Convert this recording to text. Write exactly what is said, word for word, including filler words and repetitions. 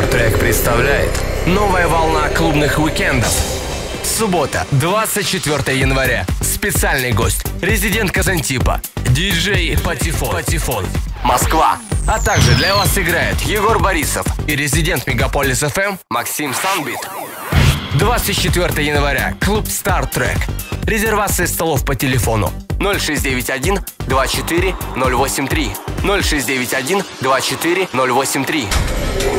Star Trek представляет новая волна клубных уикендов. Суббота, двадцать четвёртое января. Специальный гость, резидент Казантипа, диджей Патефон. Патефон. Москва. А также для вас играет Егор Борисов и резидент Мегаполис эф эм Максим Санбит. двадцать четвёртое января. Клуб Star Trek. Резервация столов по телефону ноль шесть девять один два четыре ноль восемь три ноль шесть девять один два четыре ноль восемь три.